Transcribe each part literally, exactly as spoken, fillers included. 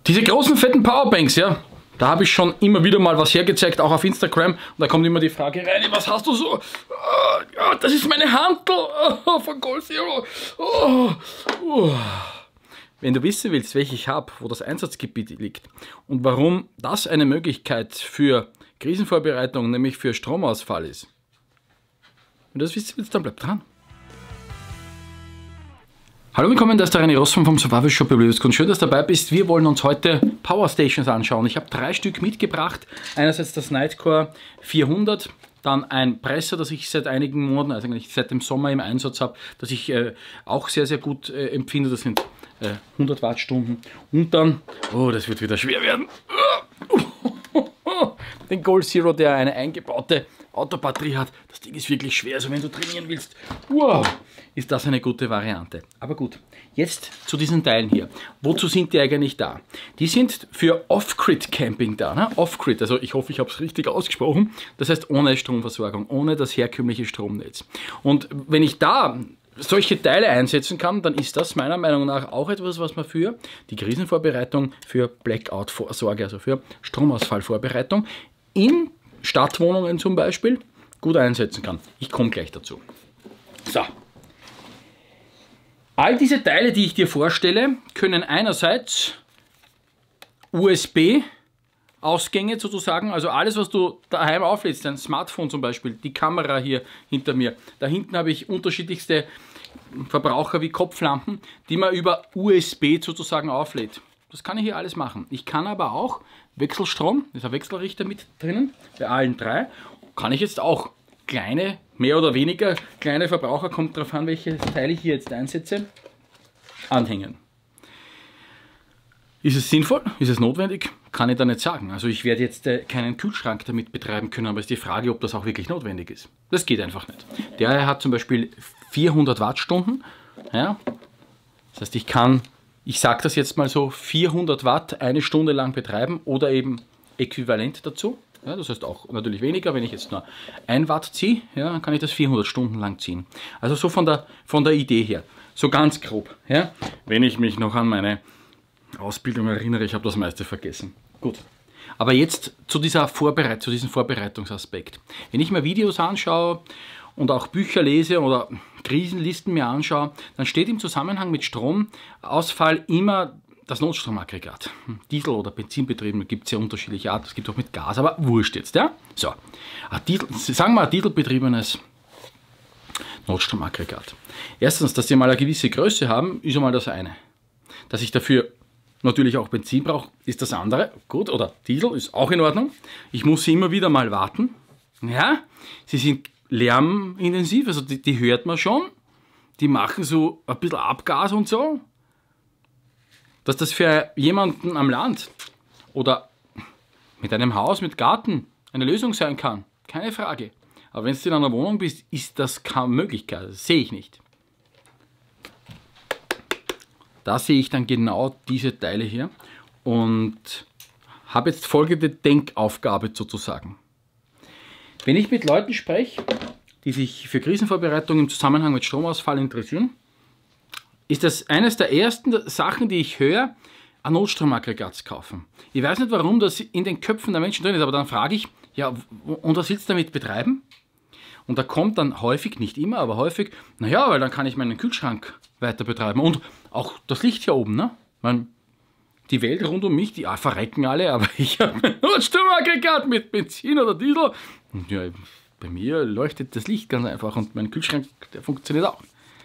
Diese großen fetten Powerbanks, ja, da habe ich schon immer wieder mal was hergezeigt, auch auf Instagram. Und da kommt immer die Frage rein, was hast du so? Oh, ja, das ist meine Hantel oh, von Goal Zero. Oh, oh. Wenn du wissen willst, welche ich habe, wo das Einsatzgebiet liegt und warum das eine Möglichkeit für Krisenvorbereitung, nämlich für Stromausfall ist, wenn du das wissen willst, dann bleib dran. Hallo, willkommen, das ist der René Rossmann vom Survival Shop Überlebenskunst. Schön, dass du dabei bist. Wir wollen uns heute Power Stations anschauen. Ich habe drei Stück mitgebracht. Einerseits das Nightcore vierhundert, dann ein Presser, das ich seit einigen Monaten, also eigentlich seit dem Sommer im Einsatz habe, das ich äh, auch sehr, sehr gut äh, empfinde. Das sind äh, hundert Wattstunden. Und dann, oh, das wird wieder schwer werden, den Goal Zero, der eine eingebaute Autobatterie hat. Das Ding ist wirklich schwer, also wenn du trainieren willst, wow, ist das eine gute Variante. Aber gut, jetzt zu diesen Teilen hier. Wozu sind die eigentlich da? Die sind für Off-Grid-Camping da. Ne? Off-Grid, also ich hoffe, ich habe es richtig ausgesprochen. Das heißt ohne Stromversorgung, ohne das herkömmliche Stromnetz. Und wenn ich da solche Teile einsetzen kann, dann ist das meiner Meinung nach auch etwas, was man für die Krisenvorbereitung, für Blackout-Vorsorge, also für Stromausfallvorbereitung in Stadtwohnungen zum Beispiel gut einsetzen kann. Ich komme gleich dazu. So. All diese Teile, die ich dir vorstelle, können einerseits U S B-Ausgänge sozusagen, also alles, was du daheim auflädst, dein Smartphone zum Beispiel, die Kamera hier hinter mir. Da hinten habe ich unterschiedlichste Verbraucher wie Kopflampen, die man über U S B sozusagen auflädt. Das kann ich hier alles machen. Ich kann aber auch Wechselstrom, da ist ein Wechselrichter mit drinnen, bei allen drei, kann ich jetzt auch kleine, mehr oder weniger kleine Verbraucher, kommt darauf an, welche Teile ich hier jetzt einsetze, anhängen. Ist es sinnvoll? Ist es notwendig? Kann ich da nicht sagen. Also ich werde jetzt äh, keinen Kühlschrank damit betreiben können, aber es ist die Frage, ob das auch wirklich notwendig ist. Das geht einfach nicht. Der hat zum Beispiel vierhundert Wattstunden. Ja? Das heißt, ich kann, ich sage das jetzt mal so, vierhundert Watt eine Stunde lang betreiben oder eben äquivalent dazu. Ja, das heißt auch natürlich weniger, wenn ich jetzt nur ein Watt ziehe, ja, dann kann ich das vierhundert Stunden lang ziehen. Also so von der, von der Idee her, so ganz grob. Ja, wenn ich mich noch an meine Ausbildung erinnere, ich habe das meiste vergessen. Gut, aber jetzt zu, dieser Vorbereit zu diesem Vorbereitungsaspekt. Wenn ich mir Videos anschaue und auch Bücher lese oder Krisenlisten mir anschaue, dann steht im Zusammenhang mit Stromausfall immer das Notstromaggregat. Diesel- oder Benzinbetrieben gibt es ja unterschiedliche Arten, es gibt auch mit Gas, aber wurscht jetzt. Ja? So, ein Diesel, sagen wir ein dieselbetriebenes Notstromaggregat. Erstens, dass sie mal eine gewisse Größe haben, ist einmal das eine. Dass ich dafür natürlich auch Benzin brauche, ist das andere. Gut, oder Diesel ist auch in Ordnung. Ich muss sie immer wieder mal warten. Ja, sie sind lärmintensiv, also die, die hört man schon. Die machen so ein bisschen Abgas und so. Dass das für jemanden am Land oder mit einem Haus mit Garten eine Lösung sein kann, keine Frage. Aber wenn du in einer Wohnung bist, ist das keine Möglichkeit. Das sehe ich nicht. Da sehe ich dann genau diese Teile hier und habe jetzt folgende Denkaufgabe sozusagen. Wenn ich mit Leuten spreche, die sich für Krisenvorbereitung im Zusammenhang mit Stromausfall interessieren, ist das eines der ersten Sachen, die ich höre, ein Notstromaggregat zu kaufen. Ich weiß nicht, warum das in den Köpfen der Menschen drin ist, aber dann frage ich, ja, und was willst du damit betreiben? Und da kommt dann häufig, nicht immer, aber häufig, naja, weil dann kann ich meinen Kühlschrank weiter betreiben. Und auch das Licht hier oben, ne? Man, die Welt rund um mich, die ah, verrecken alle, aber ich habe ein Notstromaggregat mit Benzin oder Diesel. Und ja, bei mir leuchtet das Licht ganz einfach und mein Kühlschrank, der funktioniert auch.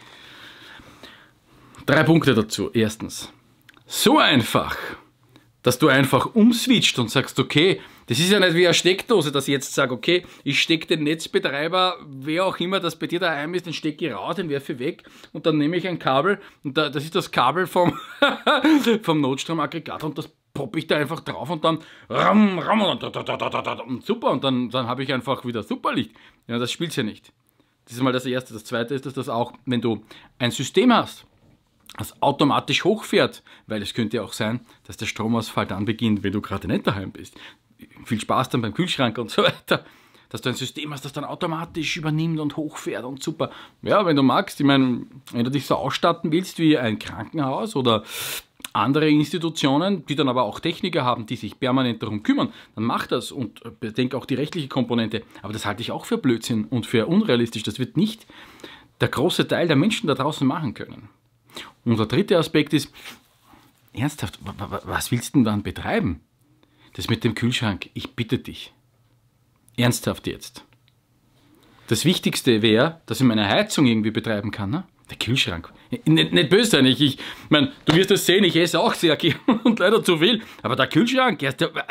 Drei Punkte dazu. Erstens, so einfach, dass du einfach umswitcht und sagst, okay, das ist ja nicht wie eine Steckdose, dass ich jetzt sage, okay, ich stecke den Netzbetreiber, wer auch immer das bei dir daheim ist, den stecke ich raus, den werfe ich weg und dann nehme ich ein Kabel und da, das ist das Kabel vom, vom Notstromaggregat und das poppe ich da einfach drauf und dann ram, ram, und, da, da, da, da, da, und super und dann, dann habe ich einfach wieder Superlicht. Ja, das spielt ja nicht. Das ist mal das Erste. Das Zweite ist, dass das auch, wenn du ein System hast, das automatisch hochfährt, weil es könnte ja auch sein, dass der Stromausfall dann beginnt, wenn du gerade nicht daheim bist. Viel Spaß dann beim Kühlschrank und so weiter. Dass du ein System hast, das dann automatisch übernimmt und hochfährt und super. Ja, wenn du magst, ich meine, wenn du dich so ausstatten willst wie ein Krankenhaus oder andere Institutionen, die dann aber auch Techniker haben, die sich permanent darum kümmern, dann macht das und bedenke auch die rechtliche Komponente. Aber das halte ich auch für Blödsinn und für unrealistisch. Das wird nicht der große Teil der Menschen da draußen machen können. Und der dritte Aspekt ist, ernsthaft, was willst du denn dann betreiben? Das mit dem Kühlschrank, ich bitte dich. Ernsthaft jetzt. Das Wichtigste wäre, dass ich meine Heizung irgendwie betreiben kann, ne? Der Kühlschrank. Nicht, nicht böse sein, ich, ich meine, du wirst das sehen, ich esse auch sehr gerne und leider zu viel, aber der Kühlschrank, erst der,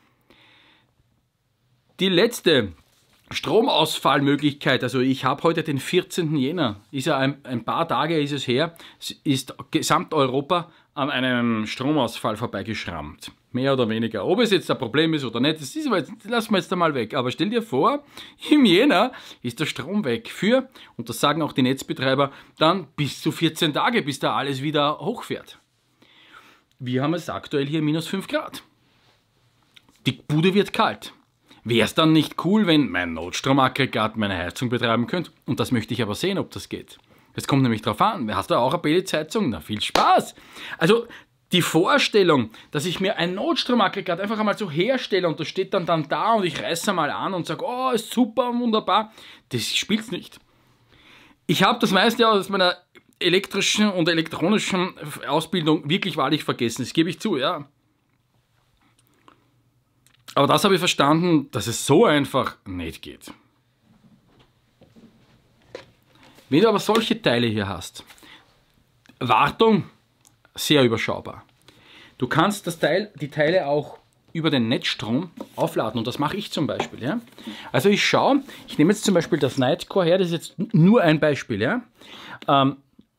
die letzte Stromausfallmöglichkeit, also ich habe heute den vierzehnten Jänner, ist ja ein, ein paar Tage ist es her, ist Gesamteuropa an einem Stromausfall vorbeigeschrammt. Mehr oder weniger. Ob es jetzt ein Problem ist oder nicht, das ist aber jetzt, lassen wir jetzt einmal weg. Aber stell dir vor, im Jänner ist der Strom weg für, und das sagen auch die Netzbetreiber, dann bis zu vierzehn Tage, bis da alles wieder hochfährt. Wir haben es aktuell hier minus fünf Grad. Die Bude wird kalt. Wäre es dann nicht cool, wenn mein Notstromaggregat meine Heizung betreiben könnte? Und das möchte ich aber sehen, ob das geht. Es kommt nämlich drauf an. Hast du auch eine Pelletsheizung? Na, viel Spaß! Also, die Vorstellung, dass ich mir ein Notstromaggregat einfach einmal so herstelle und das steht dann, dann da und ich reiße mal an und sage, oh, ist super, wunderbar, das spielt's nicht. Ich habe das meiste aus meiner elektrischen und elektronischen Ausbildung wirklich wahrlich vergessen, das gebe ich zu, ja. Aber das habe ich verstanden, dass es so einfach nicht geht. Wenn du aber solche Teile hier hast, Wartung, sehr überschaubar. Du kannst das Teil, die Teile auch über den Netzstrom aufladen und das mache ich zum Beispiel. Ja? Also ich schaue, ich nehme jetzt zum Beispiel das Nightcore her, das ist jetzt nur ein Beispiel. Ja? Ähm,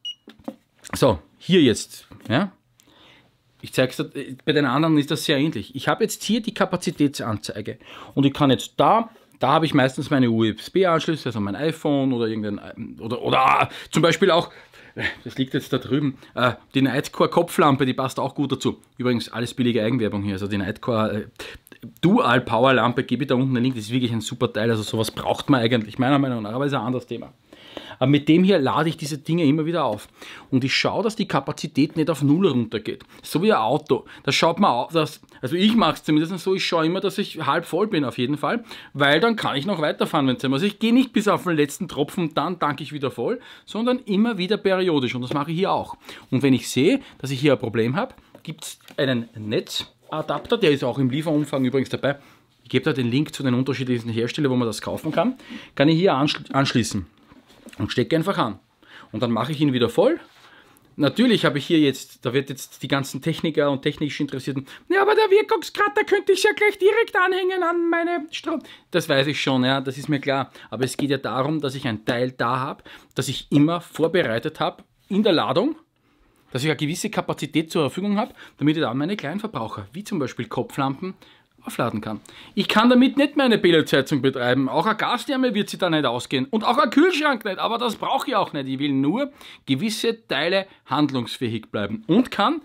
so, hier jetzt. Ja? Ich zeige es dir, bei den anderen ist das sehr ähnlich. Ich habe jetzt hier die Kapazitätsanzeige und ich kann jetzt da, da habe ich meistens meine U S B-Anschlüsse, also mein iPhone oder irgendein, oder, oder zum Beispiel auch, das liegt jetzt da drüben, äh, die Nightcore Kopflampe, die passt auch gut dazu. Übrigens alles billige Eigenwerbung hier, also die Nightcore äh, Dual Power Lampe, gebe ich da unten den Link, das ist wirklich ein super Teil, also sowas braucht man eigentlich, meiner Meinung nach, aber ist ein anderes Thema. Aber mit dem hier lade ich diese Dinge immer wieder auf. Und ich schaue, dass die Kapazität nicht auf Null runtergeht. So wie ein Auto. Das schaut man auf, dass, also ich mache es zumindest so, ich schaue immer, dass ich halb voll bin auf jeden Fall, weil dann kann ich noch weiterfahren, wenn es sein muss. Also ich gehe nicht bis auf den letzten Tropfen, dann tanke ich wieder voll, sondern immer wieder periodisch. Und das mache ich hier auch. Und wenn ich sehe, dass ich hier ein Problem habe, gibt es einen Netzadapter, der ist auch im Lieferumfang übrigens dabei. Ich gebe da den Link zu den unterschiedlichen Herstellern, wo man das kaufen kann. Kann ich hier anschließen. Und stecke einfach an. Und dann mache ich ihn wieder voll. Natürlich habe ich hier jetzt, da wird jetzt die ganzen Techniker und technisch Interessierten, ja, aber der Wirkungsgrad, da könnte ich ja gleich direkt anhängen an meine Strom. Das weiß ich schon, ja, das ist mir klar. Aber es geht ja darum, dass ich ein Teil da habe, das ich immer vorbereitet habe in der Ladung, dass ich eine gewisse Kapazität zur Verfügung habe, damit ich dann meine kleinen Verbraucher, wie zum Beispiel Kopflampen, aufladen kann. Ich kann damit nicht meine Pelletsheizung betreiben. Auch eine Gastherme wird sie da nicht ausgehen. Und auch ein Kühlschrank nicht. Aber das brauche ich auch nicht. Ich will nur gewisse Teile handlungsfähig bleiben. Und kann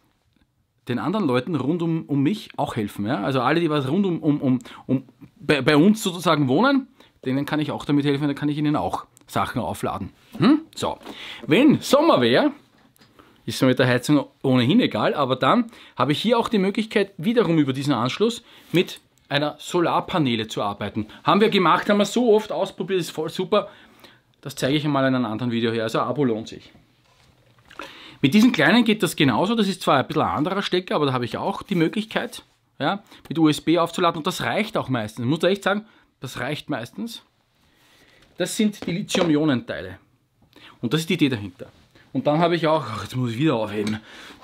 den anderen Leuten rund um, um mich auch helfen. Ja? Also alle, die was rund um, um, um, um bei, bei uns sozusagen wohnen, denen kann ich auch damit helfen. Dann kann ich ihnen auch Sachen aufladen. Hm? So. Wenn Sommer wäre, ist mir mit der Heizung ohnehin egal, aber dann habe ich hier auch die Möglichkeit, wiederum über diesen Anschluss mit einer Solarpaneele zu arbeiten. Haben wir gemacht, haben wir so oft ausprobiert, ist voll super. Das zeige ich einmal in einem anderen Video her, also ein Abo lohnt sich. Mit diesen kleinen geht das genauso, das ist zwar ein bisschen ein anderer Stecker, aber da habe ich auch die Möglichkeit, ja, mit U S B aufzuladen und das reicht auch meistens. Ich muss da echt sagen, das reicht meistens. Das sind die Lithium-Ionen-Teile und das ist die Idee dahinter. Und dann habe ich auch, ach, jetzt muss ich wieder aufheben.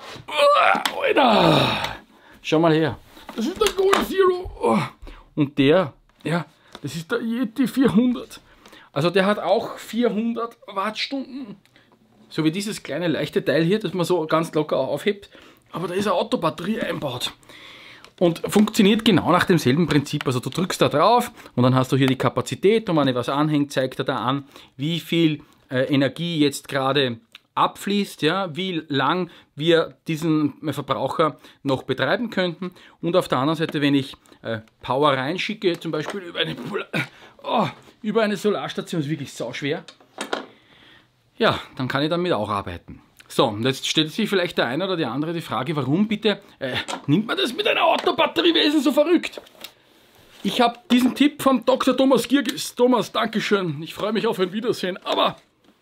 Uh, Alter! Schau mal her. Das ist der Gold Zero. Oh. Und der, ja, das ist der Yeti vierhundert. Also der hat auch vierhundert Wattstunden. So wie dieses kleine leichte Teil hier, das man so ganz locker aufhebt. Aber da ist eine Autobatterie einbaut. Und funktioniert genau nach demselben Prinzip. Also du drückst da drauf und dann hast du hier die Kapazität. Und wenn ich was anhängt, zeigt er da an, wie viel äh, Energie jetzt gerade abfließt, ja, wie lang wir diesen Verbraucher noch betreiben könnten. Und auf der anderen Seite, wenn ich äh, Power reinschicke, zum Beispiel über eine, oh, über eine Solarstation, ist wirklich sauschwer, ja, dann kann ich damit auch arbeiten. So, und jetzt stellt sich vielleicht der eine oder die andere die Frage, warum bitte äh, nimmt man das mit einer Autobatteriewesen so verrückt? Ich habe diesen Tipp von Doktor Thomas Girgis. Thomas, Dankeschön, ich freue mich auf ein Wiedersehen, aber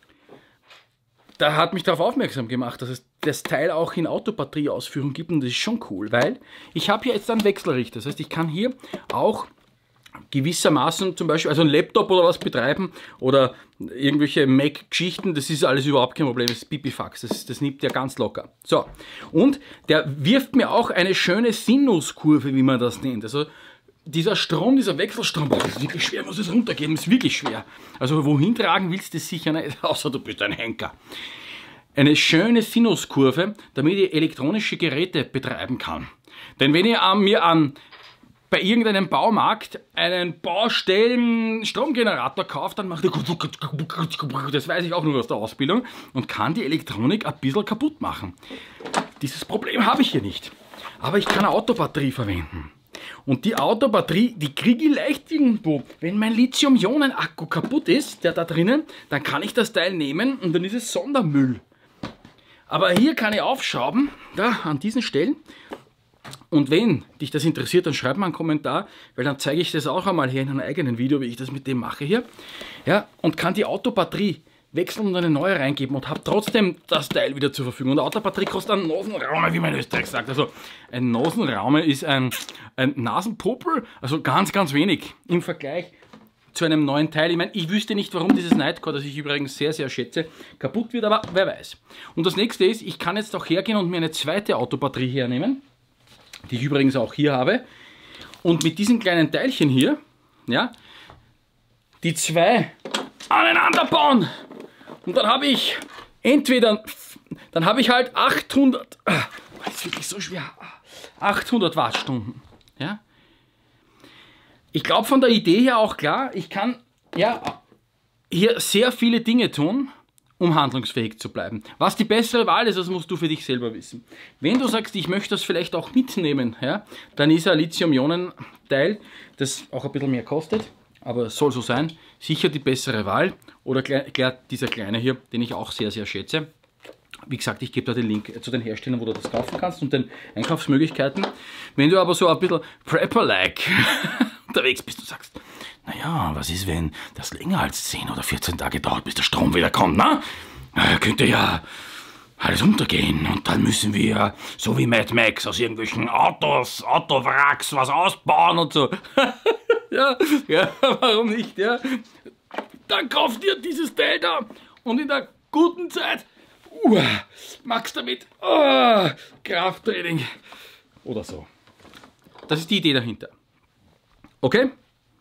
da hat mich darauf aufmerksam gemacht, dass es das Teil auch in Autobatterieausführung gibt und das ist schon cool, weil ich habe hier jetzt einen Wechselrichter. Das heißt, ich kann hier auch gewissermaßen zum Beispiel, also ein Laptop oder was betreiben oder irgendwelche Mac-Geschichten, das ist alles überhaupt kein Problem, das ist Pipifax, das, das nimmt ja ganz locker. So, und der wirft mir auch eine schöne Sinuskurve, wie man das nennt. Also dieser Strom, dieser Wechselstrom, boah, das ist wirklich schwer, muss es runtergeben, das ist wirklich schwer. Also wohin tragen willst du das sicher nicht, außer du bist ein Henker. Eine schöne Sinuskurve, damit ich elektronische Geräte betreiben kann. Denn wenn ihr mir an bei irgendeinem Baumarkt einen Baustellen-Stromgenerator kauft, dann macht er, das weiß ich auch nur aus der Ausbildung, und kann die Elektronik ein bisschen kaputt machen. Dieses Problem habe ich hier nicht. Aber ich kann eine Autobatterie verwenden. Und die Autobatterie, die kriege ich leicht irgendwo. Wenn mein Lithium-Ionen-Akku kaputt ist, der da drinnen, dann kann ich das Teil nehmen und dann ist es Sondermüll. Aber hier kann ich aufschrauben, da an diesen Stellen. Und wenn dich das interessiert, dann schreib mal einen Kommentar, weil dann zeige ich das auch einmal hier in einem eigenen Video, wie ich das mit dem mache hier. Ja, und kann die Autobatterie wechseln und eine neue reingeben und habe trotzdem das Teil wieder zur Verfügung. Und eine Autobatterie kostet einen Nasenraume, wie man in Österreich sagt. Also ein Nasenraume ist ein, ein Nasenpopel, also ganz, ganz wenig im Vergleich zu einem neuen Teil. Ich meine, ich wüsste nicht, warum dieses Nightcore, das ich übrigens sehr, sehr schätze, kaputt wird, aber wer weiß. Und das nächste ist, ich kann jetzt auch hergehen und mir eine zweite Autobatterie hernehmen, die ich übrigens auch hier habe, und mit diesen kleinen Teilchen hier, ja, die zwei aneinander bauen. Und dann habe ich entweder, dann habe ich halt achthundert, das ist wirklich so schwer, achthundert Wattstunden, ja. Ich glaube von der Idee her auch klar, ich kann ja hier sehr viele Dinge tun, um handlungsfähig zu bleiben. Was die bessere Wahl ist, das musst du für dich selber wissen. Wenn du sagst, ich möchte das vielleicht auch mitnehmen, ja, dann ist ein Lithium-Ionen-Teil, das auch ein bisschen mehr kostet, aber es soll so sein, sicher die bessere Wahl. Oder klar, dieser kleine hier, den ich auch sehr, sehr schätze. Wie gesagt, ich gebe da den Link zu den Herstellern, wo du das kaufen kannst und den Einkaufsmöglichkeiten. Wenn du aber so ein bisschen Prepper-like unterwegs bist, du sagst, naja, was ist, wenn das länger als zehn oder vierzehn Tage dauert, bis der Strom wieder kommt, na? Na, könnte ja alles untergehen und dann müssen wir, so wie Mad Max, aus irgendwelchen Autos, Autowracks was ausbauen und so. ja, ja, warum nicht, ja? Dann kauf dir dieses Teil da und in der guten Zeit uh, machst damit uh, Krafttraining oder so. Das ist die Idee dahinter. Okay?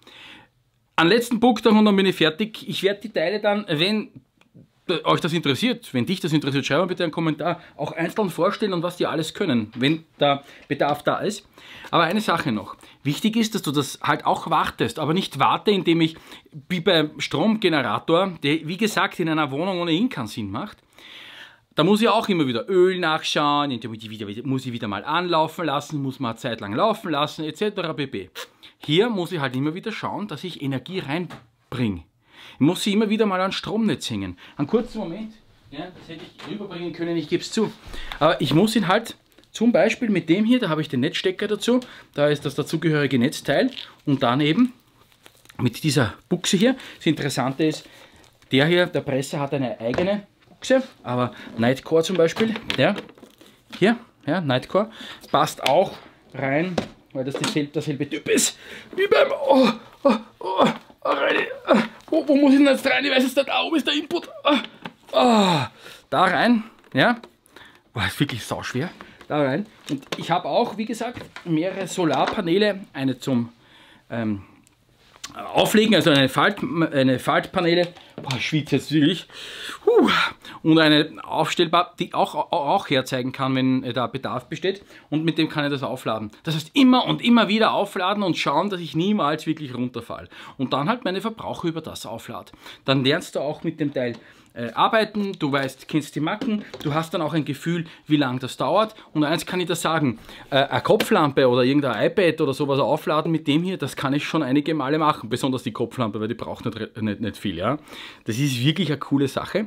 An letzten Punkt und dann bin ich fertig. Ich werde die Teile dann, wenn euch das interessiert, wenn dich das interessiert, schreib mal bitte einen Kommentar, auch einzeln vorstellen und was die alles können, wenn der Bedarf da ist. Aber eine Sache noch. Wichtig ist, dass du das halt auch wartest, aber nicht warte, indem ich, wie beim Stromgenerator, der wie gesagt in einer Wohnung ohnehin keinen Sinn macht, da muss ich auch immer wieder Öl nachschauen, muss ich wieder mal anlaufen lassen, muss man eine Zeit lang laufen lassen, et cetera pp. Hier muss ich halt immer wieder schauen, dass ich Energie reinbringe. Ich muss sie immer wieder mal an Stromnetz hängen. Einen kurzen Moment, ja, das hätte ich rüberbringen können, ich gebe es zu. Aber ich muss ihn halt, zum Beispiel mit dem hier, da habe ich den Netzstecker dazu, da ist das dazugehörige Netzteil und dann eben mit dieser Buchse hier. Das Interessante ist, der hier, der Presser hat eine eigene Buchse, aber Nightcore zum Beispiel, ja, hier, ja, Nightcore, passt auch rein, weil das dieselbe, derselbe Typ ist, wie beim, oh, oh, oh, oh, rein, oh. Wo, wo muss ich denn jetzt rein? Ich weiß jetzt nicht, da oben ist der Input. Ah, ah, da rein, ja. Boah, ist wirklich sauschwer. Da rein. Und ich habe auch, wie gesagt, mehrere Solarpaneele. Eine zum ähm, Auflegen, also eine, Falt, eine Faltpaneele. Boah, ich schwitze jetzt wirklich. Huh. Und eine aufstellbar, die auch, auch herzeigen kann, wenn da Bedarf besteht. Und mit dem kann ich das aufladen. Das heißt, immer und immer wieder aufladen und schauen, dass ich niemals wirklich runterfalle. Und dann halt meine Verbraucher über das auflade. Dann lernst du auch mit dem Teil äh, arbeiten, du weißt, kennst die Macken, du hast dann auch ein Gefühl, wie lange das dauert. Und eins kann ich dir sagen, äh, eine Kopflampe oder irgendein iPad oder sowas aufladen mit dem hier, das kann ich schon einige Male machen. Besonders die Kopflampe, weil die braucht nicht, nicht, nicht viel. Ja? Das ist wirklich eine coole Sache.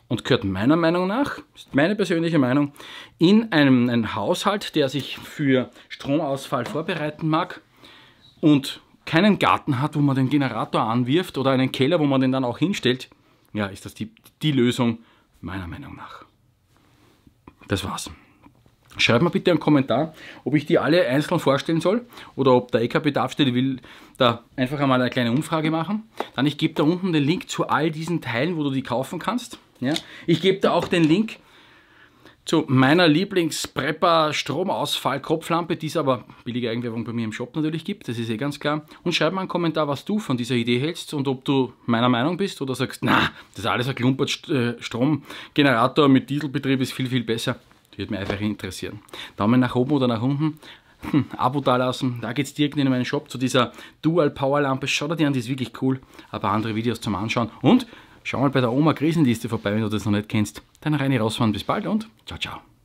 und gehört meiner Meinung nach, ist meine persönliche Meinung, in einem, einem Haushalt, der sich für Stromausfall vorbereiten mag und keinen Garten hat, wo man den Generator anwirft oder einen Keller, wo man den dann auch hinstellt, ja, ist das die, die Lösung meiner Meinung nach. Das war's. Schreib mir bitte einen Kommentar, ob ich die alle einzeln vorstellen soll oder ob der E K Bedarfsstelle will da einfach einmal eine kleine Umfrage machen. Dann ich gebe da unten den Link zu all diesen Teilen, wo du die kaufen kannst. Ja? Ich gebe da auch den Link zu meiner Lieblings-Prepper-Stromausfall-Kopflampe, die es aber billige Eigenwerbung bei mir im Shop natürlich gibt, das ist eh ganz klar. Und schreib mal einen Kommentar, was du von dieser Idee hältst und ob du meiner Meinung bist oder sagst, na, das ist alles ein klumpert Stromgenerator mit Dieselbetrieb ist viel, viel besser. Das würde mich einfach interessieren. Daumen nach oben oder nach unten. Hm, Abo dalassen, da geht es direkt in meinen Shop zu dieser Dual Power Lampe. Schau dir die an, die ist wirklich cool. Ein paar andere Videos zum Anschauen. Und schau mal bei der Oma Krisenliste vorbei, wenn du das noch nicht kennst. Dann rein rausfahren. Bis bald und ciao, ciao.